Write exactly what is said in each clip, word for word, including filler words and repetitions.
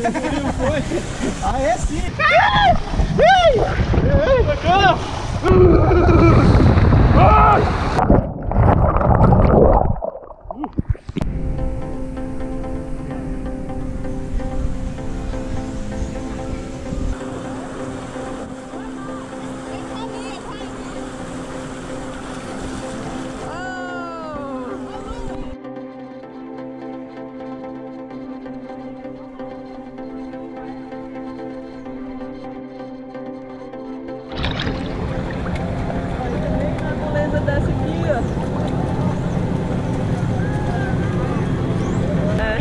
Ah, é sim! Dessa aqui, ó. É.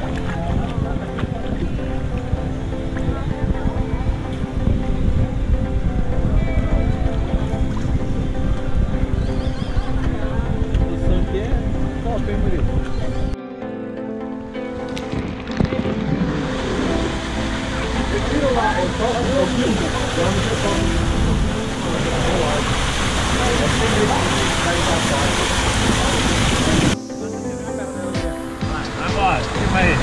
Isso aqui é top, hein, Murilo? Eu tiro lá, eu só eu filmo, eu não sei como. Agora, filma aí.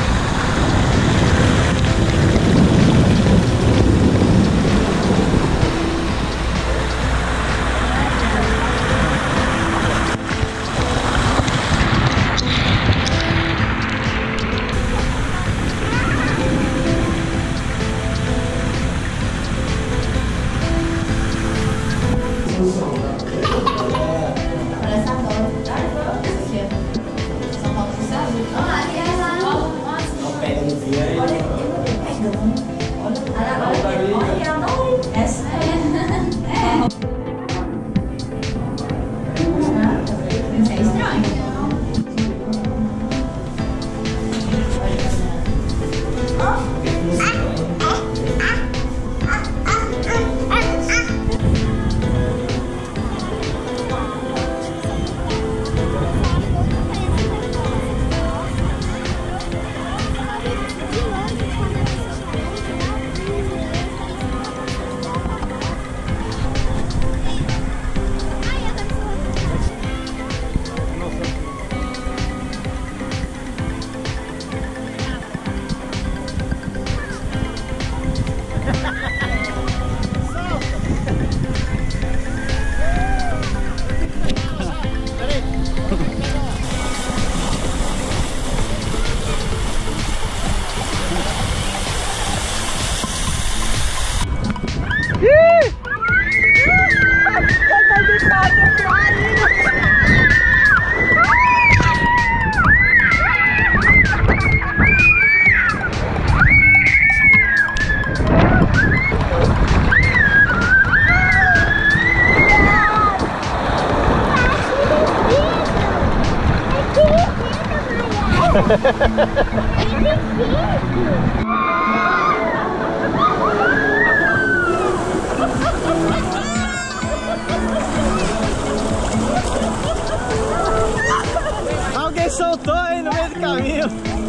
Alguém soltou aí no meio do caminho.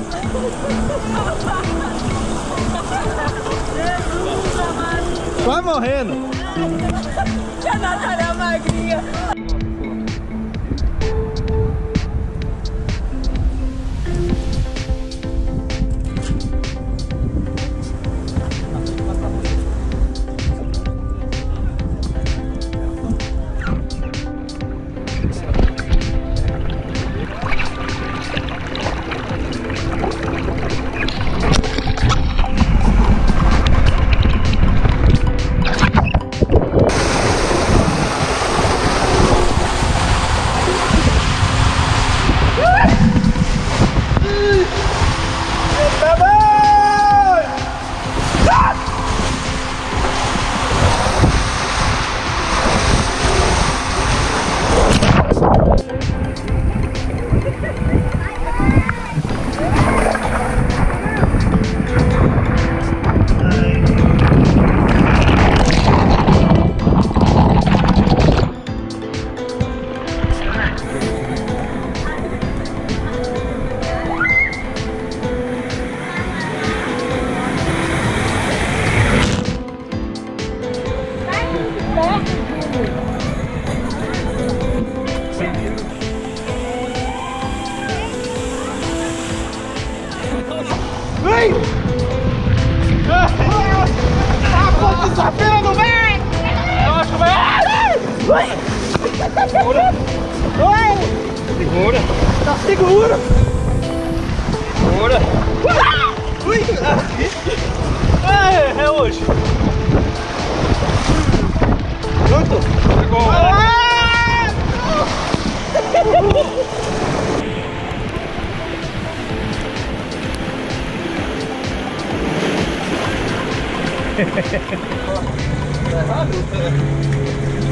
Vai morrendo. A Natália magrinha. Vem! Essa fila não vem! Eu acho que vai! Vai! Segura! Vai! Segura! Tá seguro! Segura! Ui! É, é hoje! Pronto? Pegou! Ah! Tá errado?